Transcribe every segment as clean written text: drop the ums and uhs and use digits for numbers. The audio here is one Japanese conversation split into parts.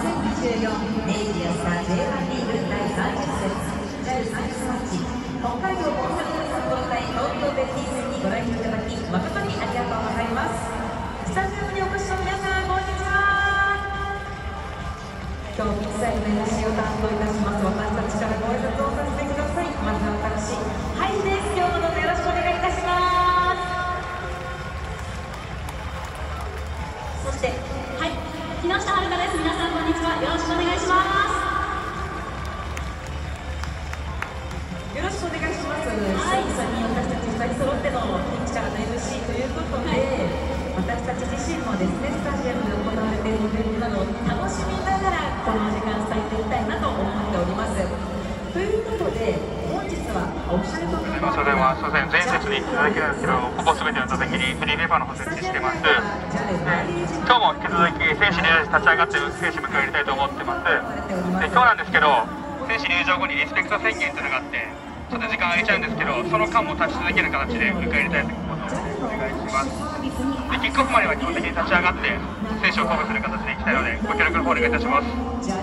2024明治安田 J1 リーグ第30節 JAL サイズマッチ北海道コンサドーレ札幌対東京ベルディ戦にご来場いただき誠にありがとうございます。スタジオにお越しの皆さん、こんにちは。今日ピッチサイドの MC を担当いたします私たちからご挨拶をさせてください。まずは私、ハイです。今日もどうぞよろしくお願いいたします。そして、 はい、木下遥です。皆さんこんにちは。よろしくお願いします。 よろしくお願いします。はい、久々に私たち2人揃ってのピッチからの MC ということで、私たち自身もですね、スタジアムで行われているイベントなどを楽しみながらこの時間伝えていきたいなと思っております。ということで、本日はオフィシャルトークバーそれはすみません、前節にいただきなんですけど、ほぼ全ての座席にフリーレバーの方設置してます。今日も引き続き選手に立ち上がって選手迎え入れたいと思ってます。で、今日なんですけど、選手入場後にリスペクト宣言というのがあって、ちょっと時間空いちゃうんですけど、その間も立ち続ける形で迎え入れたいということをお願いします。で、キックオフまでは基本的に立ち上がって選手を鼓舞する形でいきたいので、ご協力の方お願いいたします。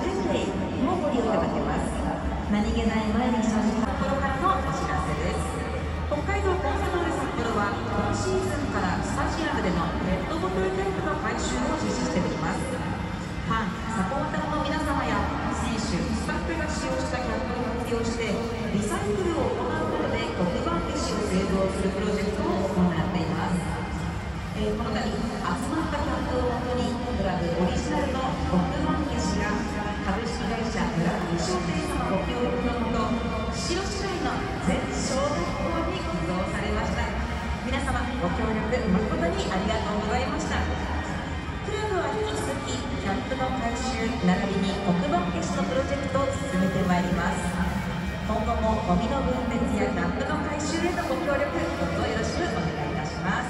何気ない毎日の札幌からのお知らせです。北海道コンサドーレ札幌は今シーズンからスタジアムでのペットボトルタイプの回収を実施しております。ファン、サポーターの皆様や選手、スタッフが使用したキャップを活用してリサイクルを行うことで黒板消しを製造するプロジェクトを行っています。この度集まったキャップをもとにクラブオリジナルの黒板消しが株式会社ブラック商店様ご協力のもと、釧路市内の全小学校に寄贈されました。皆様ご協力誠にありがとうございました。クラブは引き続きキャップの回収並びに黒板消しのプロジェクトを進めてまいります。今後もゴミの分別やキャップの回収へのご協力どうぞよろしくお願いいたします。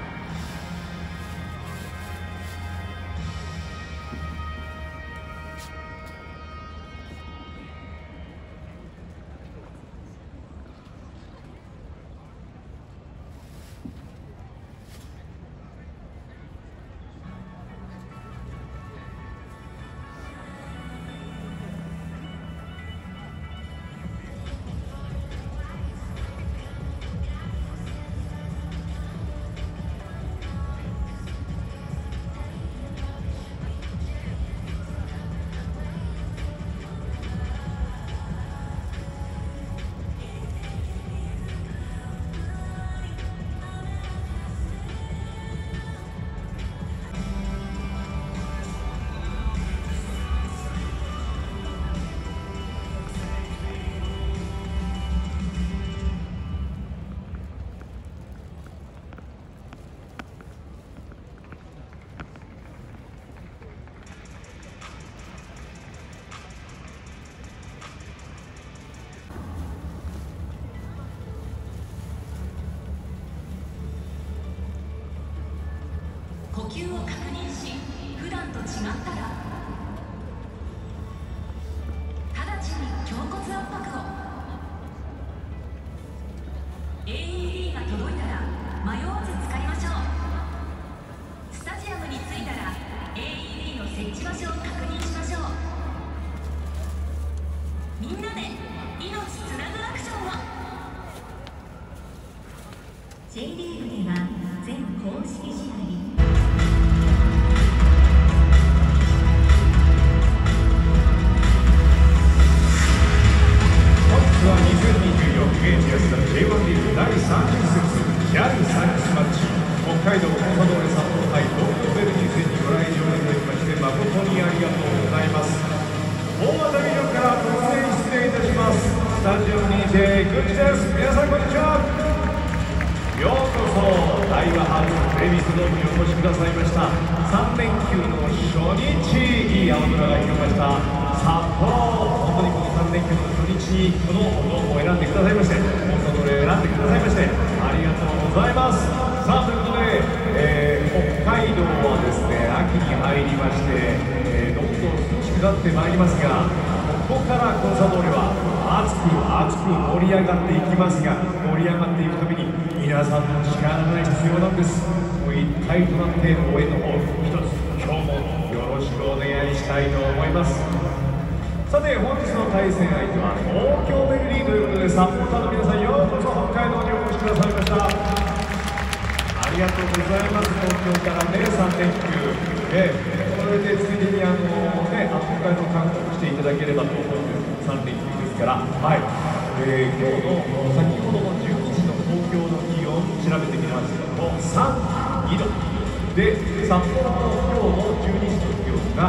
呼吸を確認し、普段と違ったら直ちに胸骨圧迫を。 AED が届いたら迷わず使いましょう。スタジアムに着いたら AED の設置場所を確認しましょう。みんなで命つなぐアクションを。 J リーグでは全公式試合明治安田 J1 リーグ第30節 JAL サイズマッチ北海道コンサドーレ札幌対東京ベルディ戦にご来場いただきまして誠にありがとうございます。大型ビジョンから突然失礼いたします。スタジオにてグッチです。皆さんこんにちは。ようこそ大和ハーツプレミスドームにお越しくださいました。3連休の初日、いい青空が広がった札幌。本当にこの3連休の初日にこのドームを選んでくださいまして、コンサドーレ選んでくださいましてありがとうございます。さあということで、北海道はですね秋に入りまして、どんどん涼しくなってまいりますが、ここからコンサドーレは熱く盛り上がっていきますが、盛り上がっていくために皆さんの力が必要なんです。もう一体となって応援の方一つ今日もよろしくお願いししたいと思います。さて本日の対戦相手は東京ベルリーということで、サポーターの皆さんようこそ北海道にお越しくださいました。ありがとうございます。東京からね3連休、これでついでに北海道観光していただければと思うんです。3連休ですから、はい、今日の先ほどの12時の東京の気温調べてみましたけども32度で、札幌の今日の12時の気温が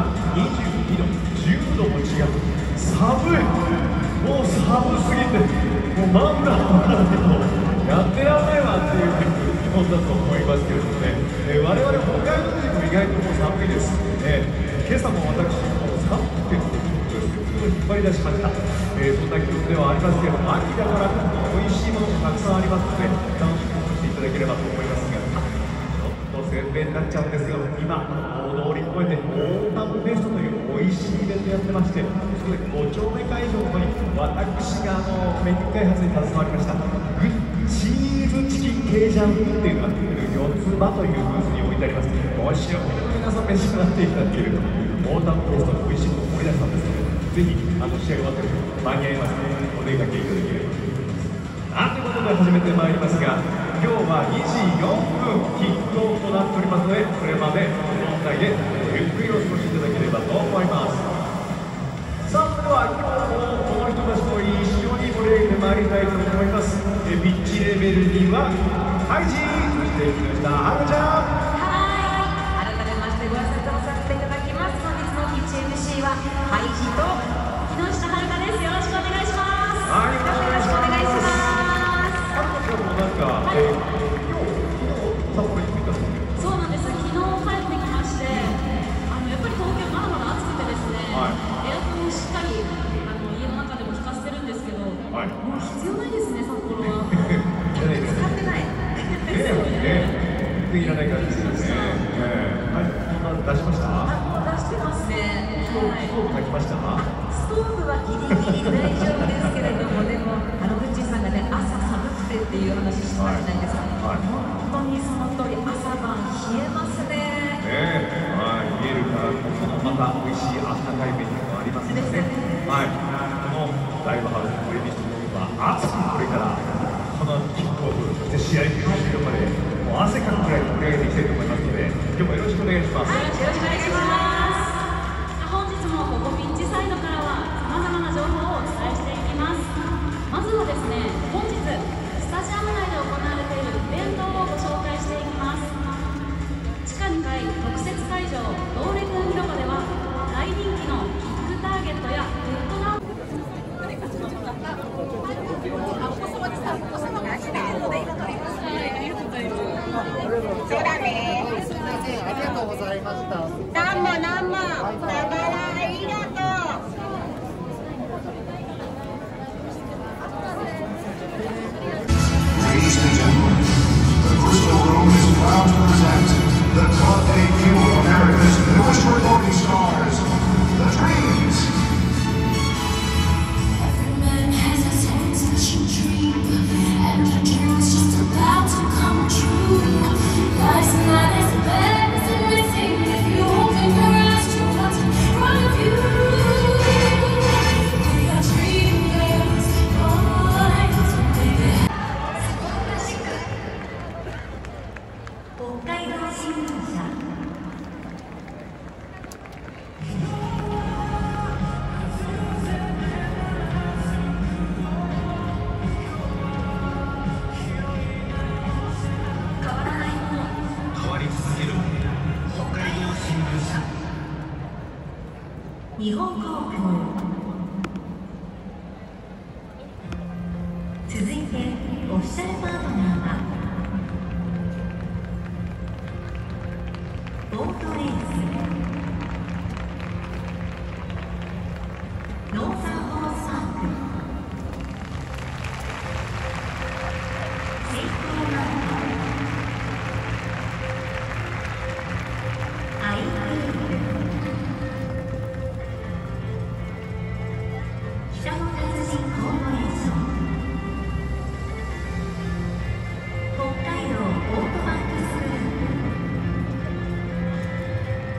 22度、10度も違う。寒い、もう寒すぎてもうマフラーをかないとやってらんないわっていう気温だと思いますけれどもね、我々北海道人も意外ともう寒いです。今朝も私もう寒くて引っ張り出しました。そんな気温ではありますけれども、秋だから美味しいものもたくさんありますので楽しみにしていただければと思いますが、ちょっと宣伝になっちゃうんですが、今大通り越えてオータムフェストという美味しいイベントやってまして、そこで5丁目会場の方に私がメニュー開発に携わりましたチーズチキンケイジャンっていうのが四つ葉というブースに置いてあります。もしよ皆さん召し上がっていただけるとオータムフェストの美味しいものを盛り出したんですので、ぜひ試合終わって間に合いますのでお出かけいただければと思います。ということで始めてまいりますが、今日は2時4分キックオフとなっておりますので、これまでこの問題でゆっくりお過ごしいただければと思います。さあ、それでは今日もこの人たちと一緒に盛り上げてまいりたいと思います。ピッチレベルにはハイジー、そして木下はるちゃん。 改めましてご挨拶をさせていただきます。本日のピッチ MC はハイジと木下はるかです。よろしくお願いします。 はい、よろしくお願いします。はるかちゃんもなんか、今日札幌に着いたんですけど。 そうなんです。昨日帰ってきまして、やっぱり東京まだまだ暑くてですね、エアコンをしっかり家の中でも効かせてるんですけど、もう必要ないですね、札幌は。 使ってない。 いらない感じですよね。出しました？ 出してますね。 ストーブ炊きました？ ストーブはギリギリ大丈夫ですけれども、でもグッチーさんがね、朝寒くてっていう話してたじゃないですか。本当にその通り、朝晩冷えますね。 冷えるからこそのまた美味しいあったかいメニューもありますのでね。このライブハウスのプレミストは暑くこれからこのキックオフ、そして試合終了までもう汗かくくらい盛り上げていきたいと思いますので、今日もよろしくお願いします。 はい、よろしくお願いします。本日もここピッチサイドからはさまざまな情報をお伝えしていきます。まずはですね、本日スタジアム内で行われているイベントをご紹介していきます。地下2階特設会場ドーレ君広場では大人気のキックターゲットやヘッドランそうだね。すみません、ありがとうございました。なんもなんも、だからありがとう。 Ladies and gentlemen, the Crystal Room is proud to present the Club debut of America's newest recording stars, The Dreams. Every man has his own special dream, and the dream is just about to come true. Life's not as bad as it may seem if you open your eyes to what's in front of you. We are dreamers, boys, baby. 北海道新聞社変わらないもの、 変わり続ける北海道新聞社。 日本航空。続いてオフィシャルパートナーはボートレースノーサンホースパークセイコーマウントアイクループ北の達人コーポレーション北海道オートバックスグループ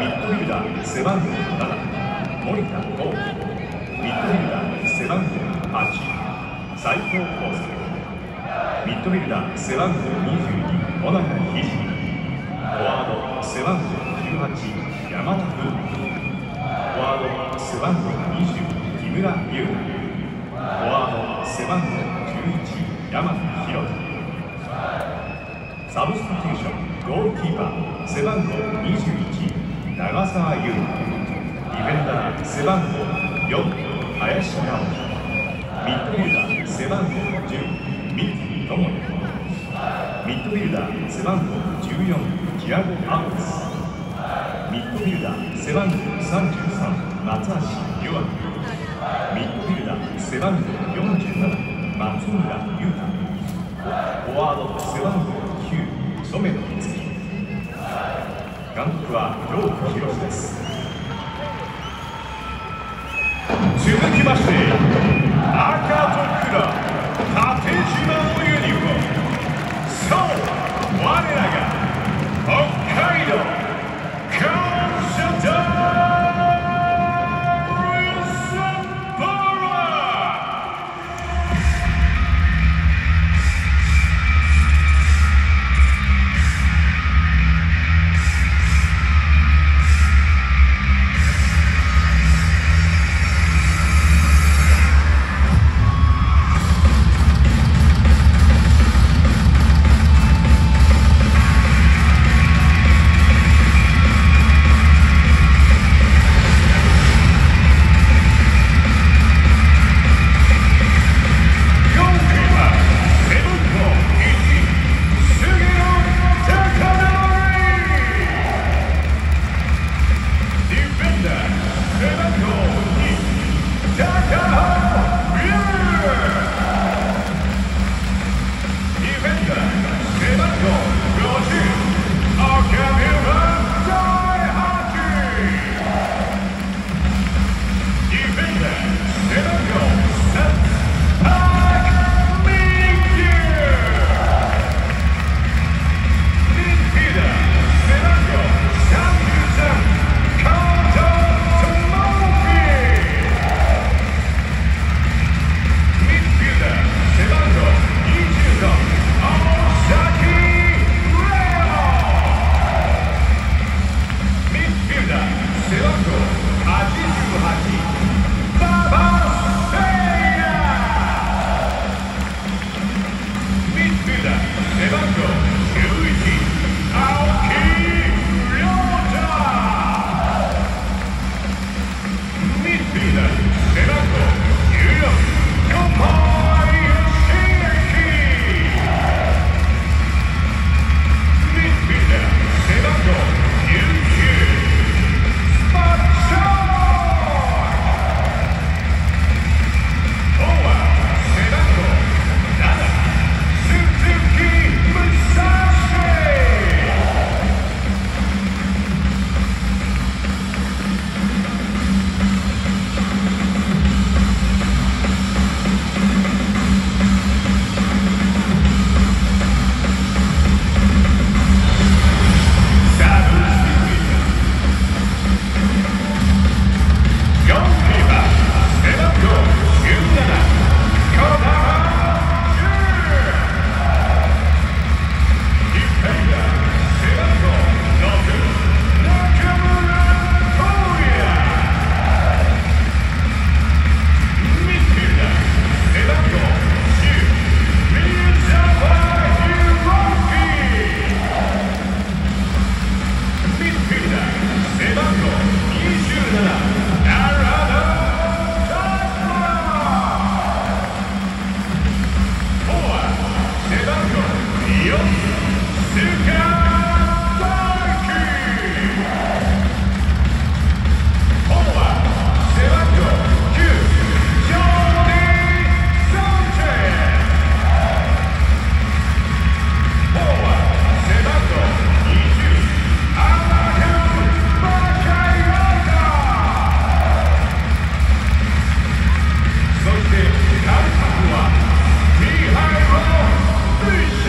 ミッドフィルダー背番号7森田剛輝、ミッドフィルダー背番号8斉藤康介、ミッドフィルダー背番号22小永秀治、フォワード背番号18山田風磨、フォワード背番号20木村優太、フォワード背番号11山田博人、サブスティテューションゴールキーパー背番号21長澤優太、ディフェンダー背番号4林直樹、ミッドフィルダー背番号10三木智也、ミッドフィルダー背番号14ティアゴ・アウス、ミッドフィルダー背番号33松橋優愛、ミッドフィルダー背番号47松村優太、フォワード背番号9染野美月、監督は陽子博です。続きまして赤と黒縦縞のユニフォーム、そう我らが北海道感謝団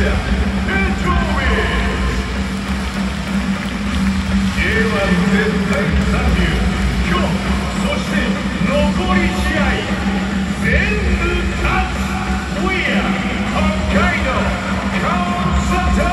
絶今日そして残り試合全部勝つ We are 北海道コンサート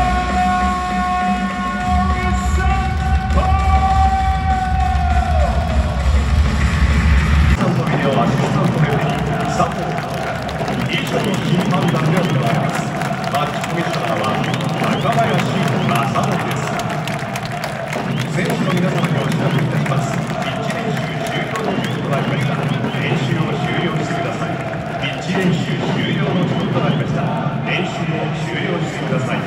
足元のレフェリー佐藤以上の審判団で行われます。マッチコミッショナーは中林正則です。選手の皆様にお知らせいたします。ピッチ練習終了の時間となりました。練習を終了してください。ピッチ練習終了の時間となりました。練習を終了してください。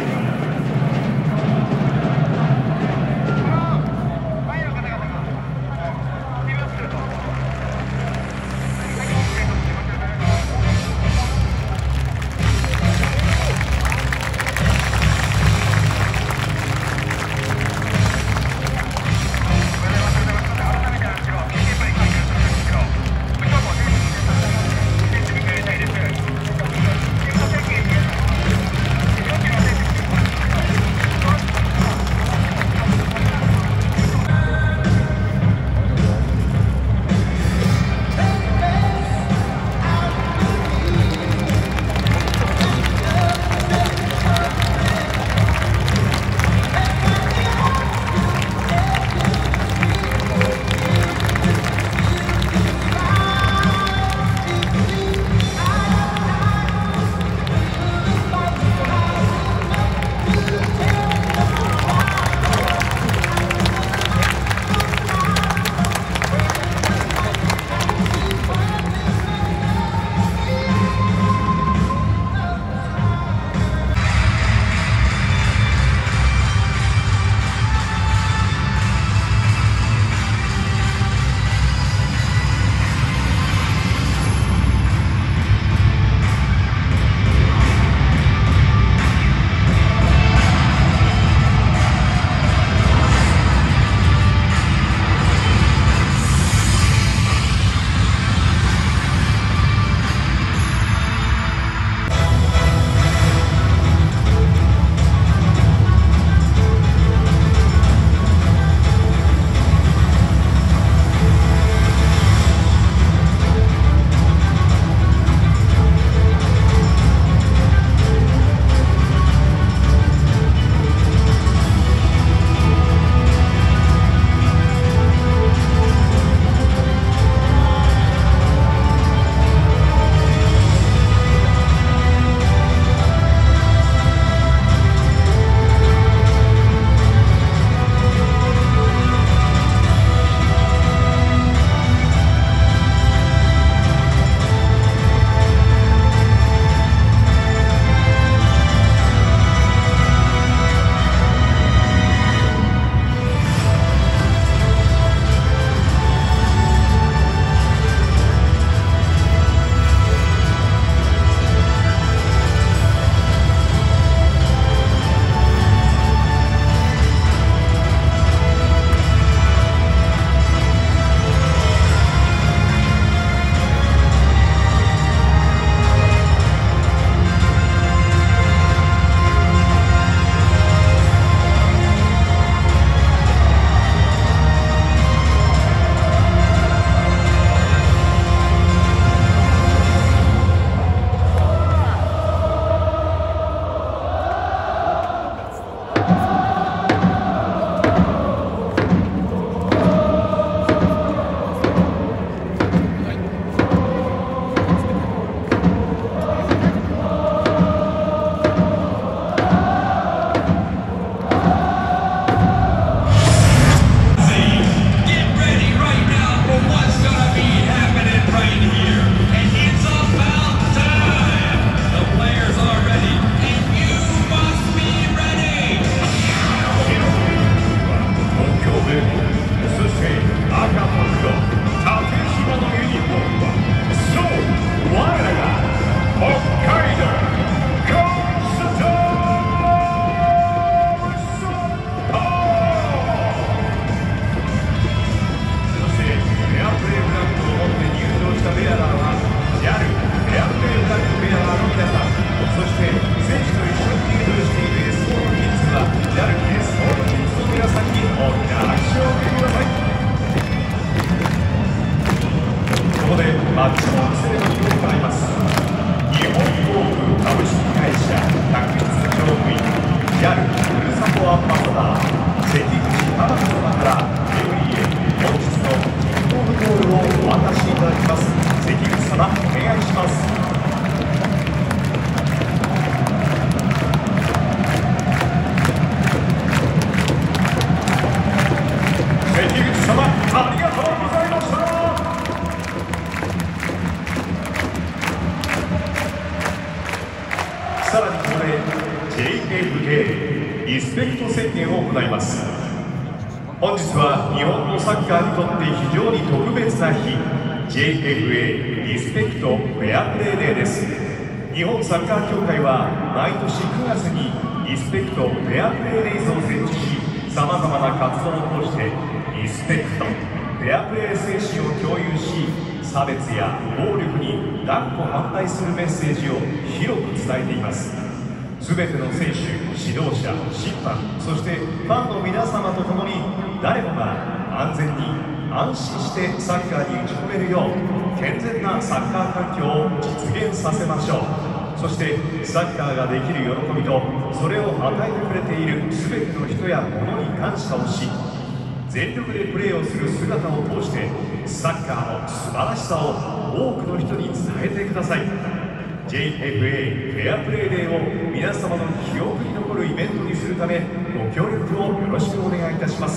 言を行います。本日は日本のサッカーにとって非常に特別な日、 JFA リスペクトフェアプレーデーです。日本サッカー協会は毎年9月にリスペクトフェアプレーデイズを設置し、さまざまな活動を通してリスペクトフェアプレー精神を共有し、差別や暴力に断固反対するメッセージを広く伝えています。すべての選手、指導者、審判、そしてファンの皆様と共に誰もが安全に安心してサッカーに打ち込めるよう健全なサッカー環境を実現させましょう。そしてサッカーができる喜びとそれを与えてくれているすべての人や物に感謝をし、全力でプレーをする姿を通してサッカーの素晴らしさを多くの人に伝えてください。 JFA フェアプレーデーを皆様の記憶に残るイベントにするためご協力をよろしくお願いいたします。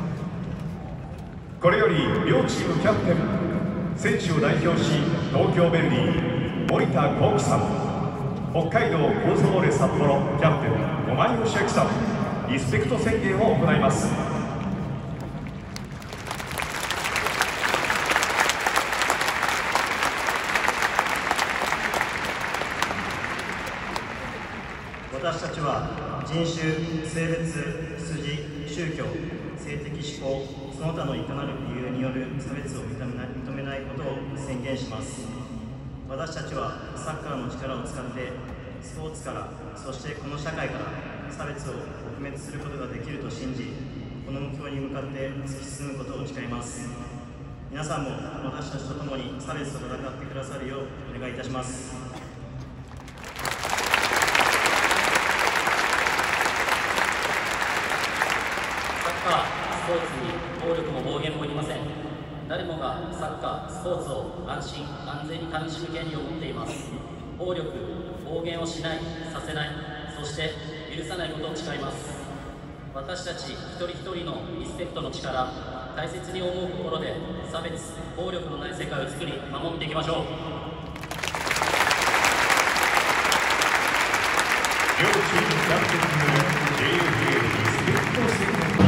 これより両チームキャプテン、選手を代表し東京ヴェルディ森田幸喜さん、北海道コースモーレ札幌キャプテン小前義明さん、リスペクト宣言を行います。 私たちは人種、性別、出自、宗教、性的指向、その他のいかなる理由による差別を認めないことを宣言します。私たちはサッカーの力を使ってスポーツから、そしてこの社会から差別を撲滅することができると信じ、この目標に向かって突き進むことを誓います。皆さんも私たちと共に差別と戦ってくださるようお願いいたします。 スポーツに暴力も暴言もいりません。誰もがサッカー、スポーツを安心・安全に楽しむ権利を持っています。暴力、暴言をしない、させない、そして許さないことを誓います。私たち一人一人のリスペクトの力、大切に思う心で差別、暴力のない世界を作り、守っていきましょう。 両チームキャプテンによる JFA リスペクト宣言